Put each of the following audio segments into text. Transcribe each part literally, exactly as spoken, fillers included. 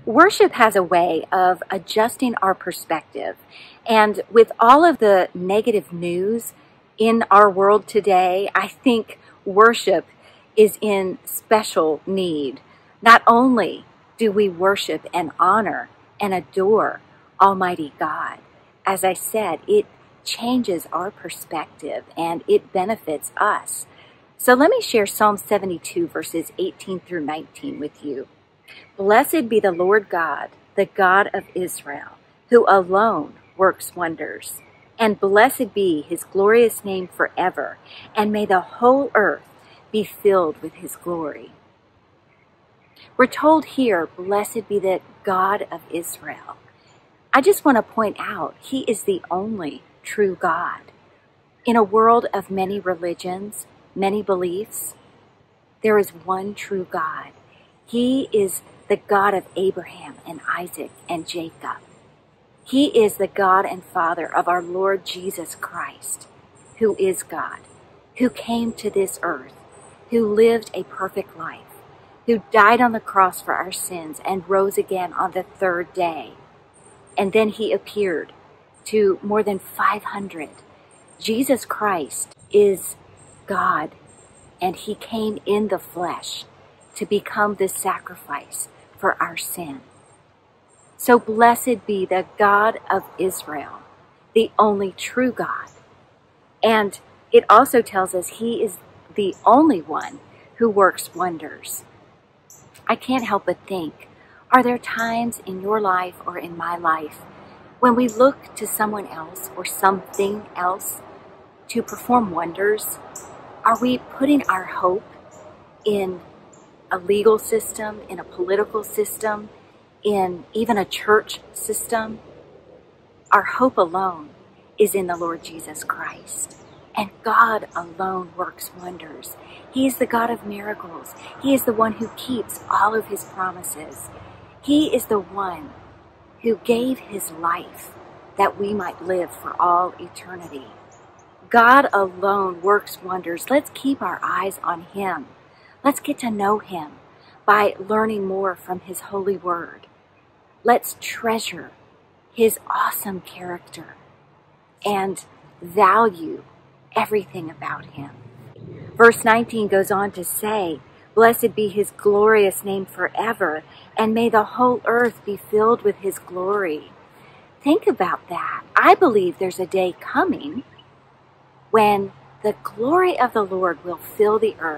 Worship has a way of adjusting our perspective. And with all of the negative news in our world today, I think worship is in special need. Not only do we worship and honor and adore Almighty God, as I said, it changes our perspective and it benefits us. So let me share Psalm seventy-two, verses eighteen through nineteen with you. Blessed be the Lord God, the God of Israel, who alone works wonders. And blessed be his glorious name forever, and may the whole earth be filled with his glory. We're told here, blessed be the God of Israel. I just want to point out, he is the only true God. In a world of many religions, many beliefs, there is one true God. He is the God of Abraham and Isaac and Jacob. He is the God and Father of our Lord Jesus Christ, who is God, who came to this earth, who lived a perfect life, who died on the cross for our sins and rose again on the third day. And then he appeared to more than five hundred. Jesus Christ is God, and he came in the flesh to become the sacrifice for our sin. So blessed be the God of Israel, the only true God. And it also tells us he is the only one who works wonders. I can't help but think, are there times in your life or in my life when we look to someone else or something else to perform wonders? Are we putting our hope in a legal system, in a political system, in even a church system? Our hope alone is in the Lord Jesus Christ. And God alone works wonders. He is the God of miracles. He is the one who keeps all of his promises. He is the one who gave his life that we might live for all eternity. God alone works wonders. Let's keep our eyes on him. Let's get to know him by learning more from his holy word. Let's treasure his awesome character and value everything about him. Verse nineteen goes on to say, blessed be his glorious name forever, and may the whole earth be filled with his glory. Think about that. I believe there's a day coming when the glory of the Lord will fill the earth.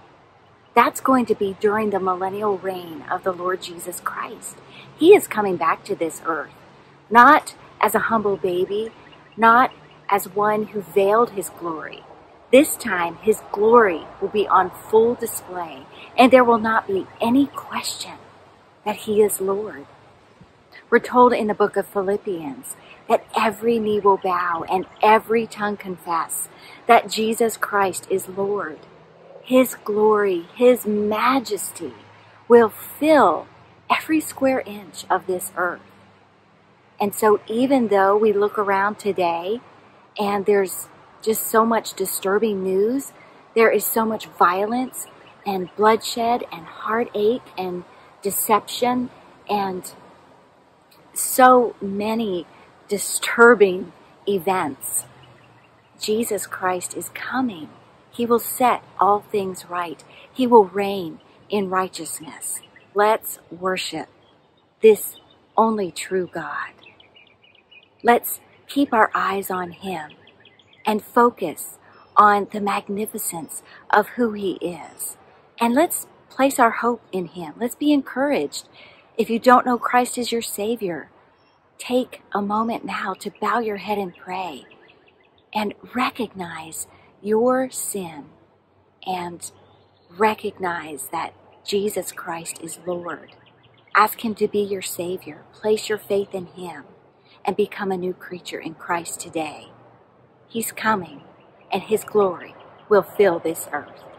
That's going to be during the millennial reign of the Lord Jesus Christ. He is coming back to this earth, not as a humble baby, not as one who veiled his glory. This time, his glory will be on full display, and there will not be any question that he is Lord. We're told in the book of Philippians that every knee will bow and every tongue confess that Jesus Christ is Lord. His glory, his majesty will fill every square inch of this earth. And so even though we look around today and there's just so much disturbing news, there is so much violence and bloodshed and heartache and deception and so many disturbing events, Jesus Christ is coming. He will set all things right. He will reign in righteousness. Let's worship this only true God. Let's keep our eyes on him and focus on the magnificence of who he is. And let's place our hope in him. Let's be encouraged. If you don't know Christ as your Savior, take a moment now to bow your head and pray and recognize your sin and recognize that Jesus Christ is Lord. Ask him to be your Savior. Place your faith in him and become a new creature in Christ today. He's coming, and his glory will fill this earth.